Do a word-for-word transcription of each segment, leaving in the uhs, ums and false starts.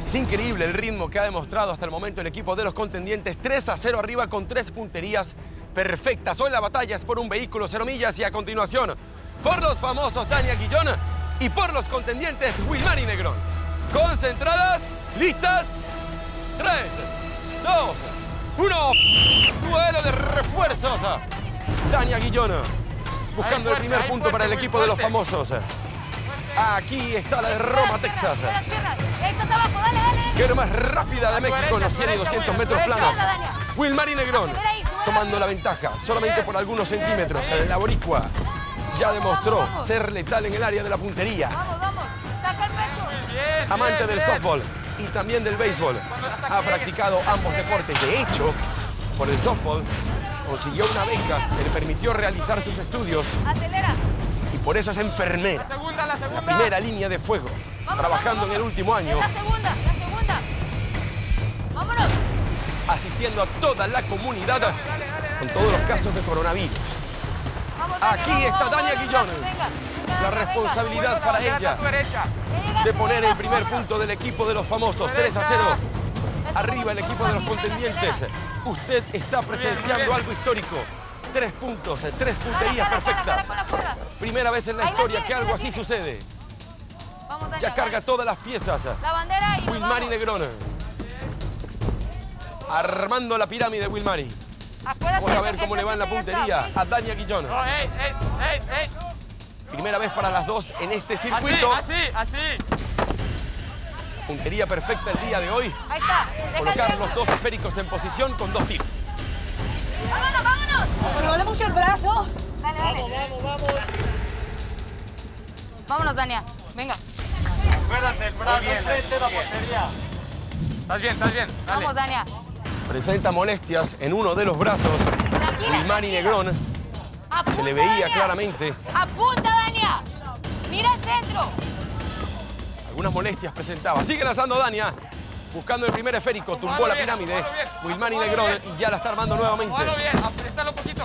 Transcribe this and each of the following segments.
Es increíble el ritmo que ha demostrado hasta el momento el equipo de los contendientes. tres a cero arriba con tres punterías perfectas. Hoy la batalla es por un vehículo cero millas y a continuación por los famosos Dania Guillón y por los contendientes Wilmary Negrón. Concentradas, listas, tres, dos, uno. Duelo de refuerzos. Dania Guillón buscando el primer punto para el equipo de los famosos. Aquí está la de Roma, Texas. Que es más rápida de México en los cien y doscientos metros planos. Wilmary Negrón tomando la ventaja solamente por algunos centímetros. La boricua ya demostró ser letal en el área de la puntería. Amante del softball y también del béisbol. Ha practicado ambos deportes. De hecho, por el softball consiguió una beca que le permitió realizar sus estudios. Y por eso es enfermera. La segunda, la segunda. La primera línea de fuego. Vamos, trabajando vamos, en el último año. La segunda, la segunda. Vámonos. Asistiendo a toda la comunidad Dale, dale, dale, con todos los casos de coronavirus. Vamos, Dania, Aquí vamos, está vamos, Dania vamos, Guillón. venga. La responsabilidad para ella de poner el primer punto del equipo de los famosos. tres a cero. Arriba el equipo de los contendientes. Usted está presenciando algo histórico. Tres puntos, tres punterías perfectas. Primera vez en la historia que algo así sucede. Vamos, Dania, Ya carga todas las piezas. la bandera y nos Wilmary vamos. Negrón. Armando la pirámide, Wilmary. Acuérdate, Vamos a ver ese- cómo le va en la ese ya está, puntería ¿ok? a Dania Guillón. No, ey, ey, ey, ey. Primera vez para las dos en este Así, circuito. así, así. Puntería perfecta el día de hoy. Ahí está. Deja Colocar el los centro. dos esféricos en posición con dos tiros. ¡Vámonos, vámonos! Pero dale mucho el brazo. Dale, dale. Vamos, vamos. Vámonos, Dania. Venga. Acuérdate, el brazo frente a la portería. Estás bien, estás bien. Dale. Vamos, Dania. Presenta molestias en uno de los brazos. Tranquila, Wilmary tranquila. Negrón. Apunta, Se le veía Dania. claramente ¡Apunta, Dania! ¡Mira el centro! algunas molestias presentaba. Sigue lanzando Dania. Buscando el primer esférico. Tumbó la bien, pirámide. acomódalo bien, Wilmary acomódalo Negrón bien. y ya la está armando nuevamente. Acomódalo bien, apriétalo un poquito.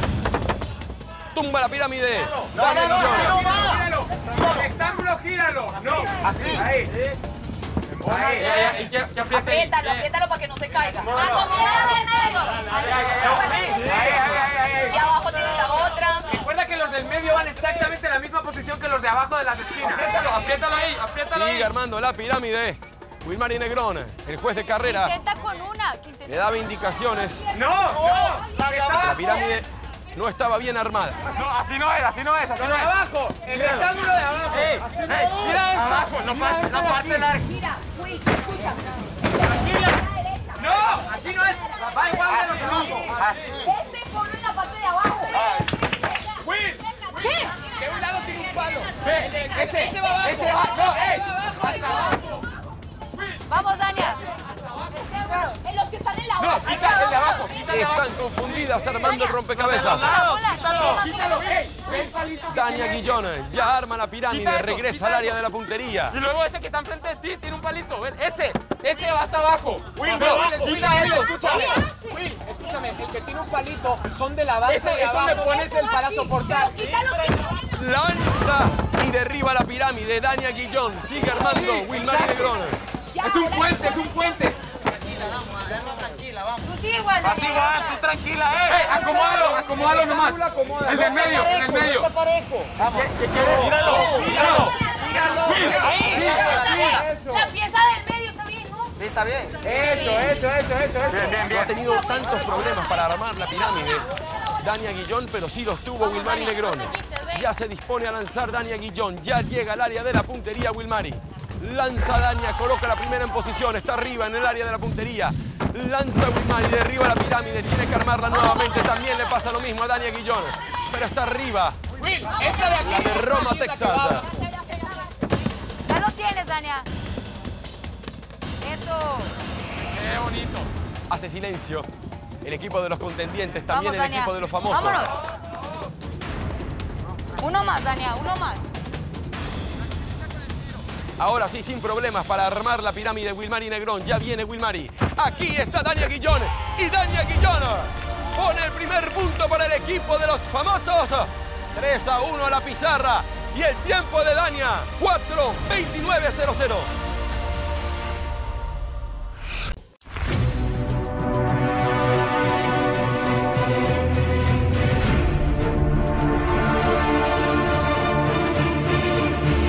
Tumba la pirámide. No, Dania no, no, Guillón. no, va. Gíralo. Rectángulo, gíralo. No. Así. Ahí. Ahí, ahí, ahí. Que, que apriete. Apriétalo, apriétalo para que no se caiga. ¡Acomódalo en medio! Ahí, ahí, ahí, ahí. Y abajo tiene la otra. Recuerda que los del medio van exactamente en la misma posición que los de abajo de las esquinas. Apriétalo, apriétalo ahí, apriétalo ahí. Sigue armando la pirámide. Wilmary Negrón, el juez de carrera, Intenta con una. que intenta- le daba indicaciones. No, no. La de La abajo. pirámide no estaba bien armada. No, así no es, así no es, así Los no de es. abajo, el rectángulo de abajo. Ey, ey, mira esto. Abajo, no parte, no parte larga. Mira, Will, escucha. Tranquila. No, así no es. Va igual de los de Así, abajo. así. Este ponlo en la parte de abajo. Will, ¿Qué? que un lado tiene un palo. Ve, ese, ese va abajo. Ese va, no, ey. Vamos, Dania. En los que están en la No, otra. quita el de abajo, quita el de abajo. Están confundidas armando el rompecabezas. Lado, Bola, quítalo, toma, quítalo. toma. Ey, ve el palito que Dania tiene. Guillón ya arma la pirámide, Quita eso, regresa quita al área eso. de la puntería. Y luego ese que está enfrente de ti tiene un palito. ¿Ves? Ese, ese va hasta abajo. Will, no, Will, quita eso. escúchame. Will, escúchame, el que tiene un palito son de la base Ese, de eso abajo. le pones el para soportar. Quítalo, quítalo. Lanza y derriba la pirámide. Dania Guillón sigue armando. Sí, Wilmary exacto. Negrón. Es un puente, es un puente. Tranquila, vamos, a verlo tranquila, vamos. Tú sigue igual, Dania. Así va, tú tranquila, Ey, eh. acomódalo, acomódalo nomás. El del medio, el del medio. Está parejo. Vamos. Míralo, míralo. Ahí. La pieza del medio está bien, ¿no? Sí, está bien. Eso, eso, eso, eso, eso. Bien, bien, No ha bien. tenido tantos problemas para armar la pirámide Dania Guillón, pero sí los tuvo Vamos, Wilmary Dania, Negrón. no te quites, ven. Ya se dispone a lanzar Dania Guillón. Ya llega al área de la puntería Wilmary. Lanza Dania, coloca la primera en posición. Está arriba en el área de la puntería. Lanza Wilmary, derriba la pirámide. Tiene que armarla nuevamente. También le pasa lo mismo a Dania Guillón. Pero está arriba. Will, esta de aquí. La de Roma, Texas. Ya lo tienes, Dania. Eso. Qué bonito. Hace silencio. El equipo de los contendientes, también Vamos, el Dania. equipo de los famosos. Vámonos. Uno más, Dania, uno más. Ahora sí, sin problemas para armar la pirámide Wilmary Negrón. Ya viene Wilmary. Aquí está Dania Guillón. Y Dania Guillón pone el primer punto para el equipo de los famosos. tres a uno a la pizarra. Y el tiempo de Dania, cuatro veintinueve cero cero.